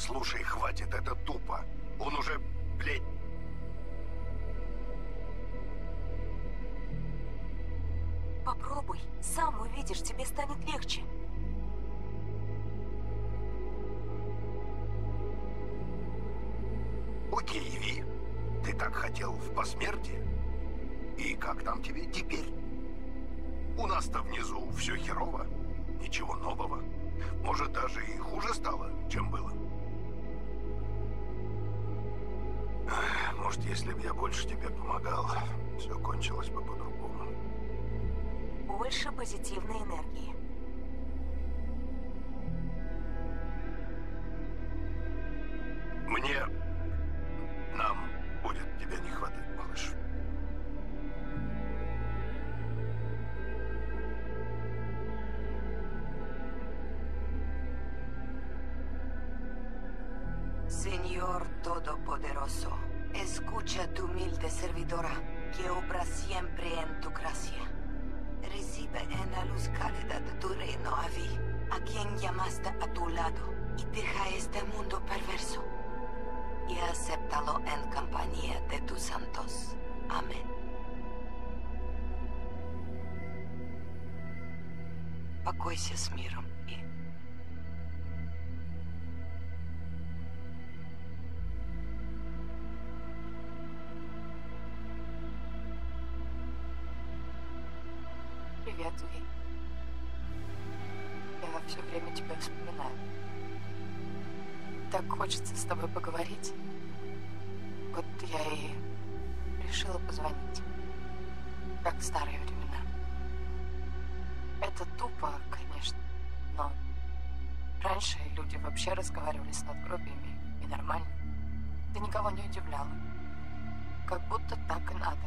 Слушай, хватит, это тупо. Он уже, блядь... Попробуй, сам увидишь, тебе станет легче. Окей, Ви, ты так хотел в посмертии? И как там тебе теперь? У нас-то внизу все херово, ничего нового. Может, даже и хуже стало, чем было. Может, если бы я больше тебе помогал, все кончилось бы по-другому. Больше позитивной энергии. Нам будет тебя не хватать, малыш. Señor Todopoderoso, escucha tu humilde servidora, que obra siempre en tu gracia. Recibe en la luz cálida de tu reino a Vi, a quien llamaste a tu lado, y deja este mundo perverso. Y acéptalo en compañía de tus santos. Amén. Покойся с миром, и... Привет, Ви. Я все время тебя вспоминаю. Так хочется с тобой поговорить. Вот я и решила позвонить. Как в старые времена. Это тупо, конечно, но раньше люди вообще разговаривали с надгробиями, и нормально. Ты никого не удивляла. Как будто так и надо.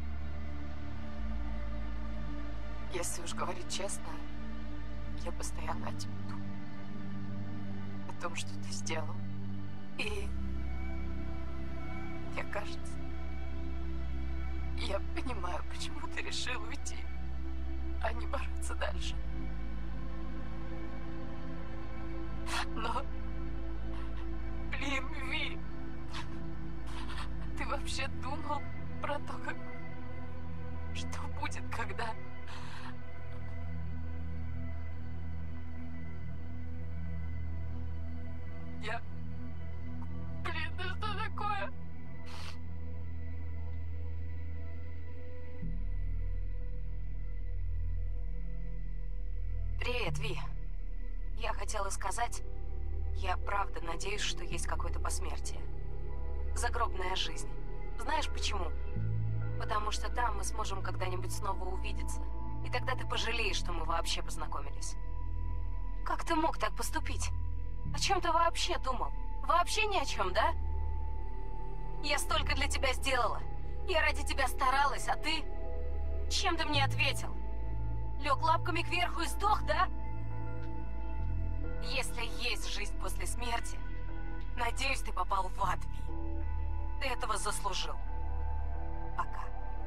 Если уж говорить честно, я постоянно о тебе думаю. О том, что ты сделал. И мне кажется, я понимаю, почему ты решил уйти, а не бороться дальше. Но, блин, Ви, ты вообще думал про то, что будет, когда... Блин, да что такое? Привет, Ви. Я хотела сказать, я правда надеюсь, что есть какое-то посмертие. Загробная жизнь. Знаешь почему? Потому что там мы сможем когда-нибудь снова увидеться. И тогда ты пожалеешь, что мы вообще познакомились. Как ты мог так поступить? О чем ты вообще думал? Вообще ни о чем, да? Я столько для тебя сделала. Я ради тебя старалась, а ты... Чем ты мне ответил? Лег лапками кверху и сдох, да? Если есть жизнь после смерти, надеюсь, ты попал в ад, Ви. Ты этого заслужил. Пока.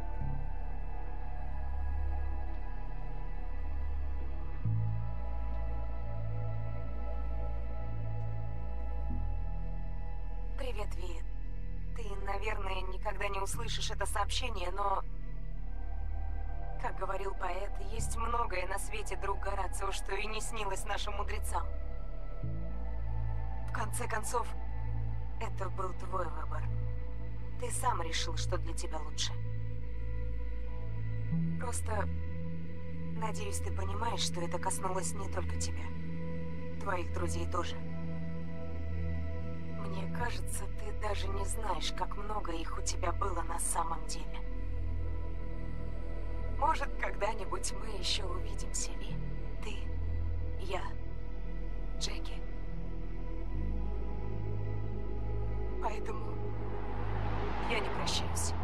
Привет, Ви. Ты, наверное, никогда не услышишь это сообщение, но... Как говорил поэт, есть многое на свете, друг Горацио, что и не снилось нашим мудрецам. В конце концов, это был твой выбор. Ты сам решил, что для тебя лучше. Просто... Надеюсь, ты понимаешь, что это коснулось не только тебя. Твоих друзей тоже. Мне кажется, ты даже не знаешь, как много их у тебя было на самом деле. Может, когда-нибудь мы еще увидимся, Ви. Ты, я, Джеки. Поэтому я не прощаюсь.